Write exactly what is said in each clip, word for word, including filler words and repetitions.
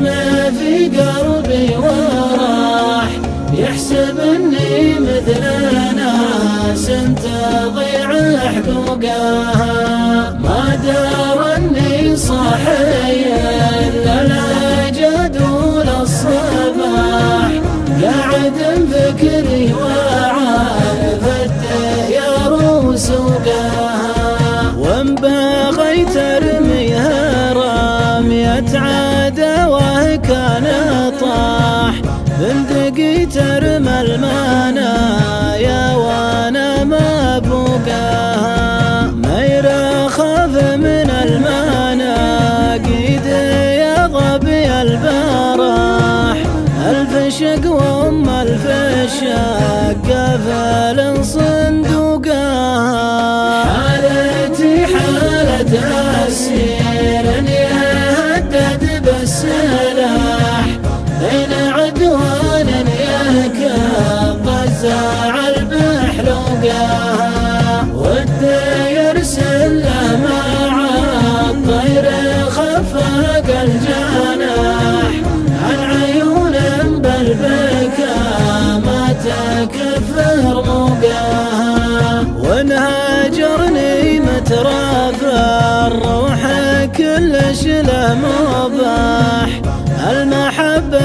واسمه في قلبي وراح، يحسب اني مثل ناس تضيع حقوقها، ما دار اني صاحي الا الجدول الصباح، قاعد بفكري وعارف الديار وسوقها، وان بغيت ارميها رمية عداوة كان طاح، بندقي ترمى المنايا وانا ما بوقاها، ما يرخف من المناقيد يا ظبي البراح، الف شقوة ام الف شق قفل صندوقها، حالتي حالة اسير يهدد بالسلاح، بين عدوان يركب الزعل بحلوقها، وده يرسل له مع الطير خفق الجناح، عن عيون بالبكا ما تكفر موقها، وانهاجرني مترف الروح كلش له مباح، المحبة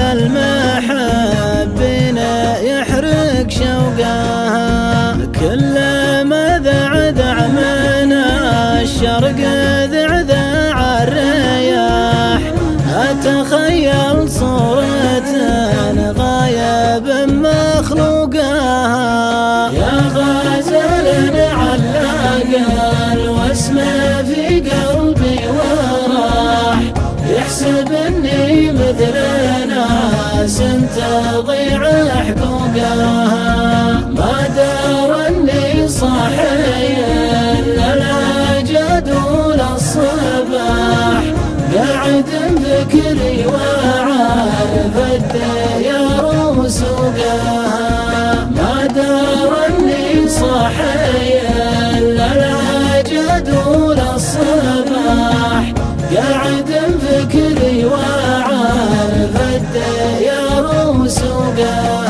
للمحبين يحرق شوقها، كلما ذعذع من الشرق ذعذع الرياح، أتخيل صورة غايب مخلوقها، يا غزل علق واسمه في قلبي وراح، يحسب اني مثل ناس تضيع حقوقها، ما دار اني صاحي الا الجدول الصباح، قاعد بفكري وعارف الديار وسوقها، ما دار اني صاحي الا الجدول الصباح، قاعد بفكري وعارف الديار وسوقها.